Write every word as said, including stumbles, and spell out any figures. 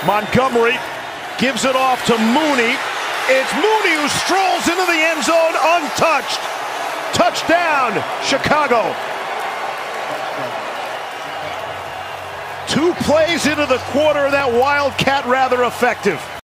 Montgomery gives it off to Mooney. It's Mooney who strolls into the end zone untouched. Touchdown, Chicago. Two plays into the quarter, that Wildcat rather effective.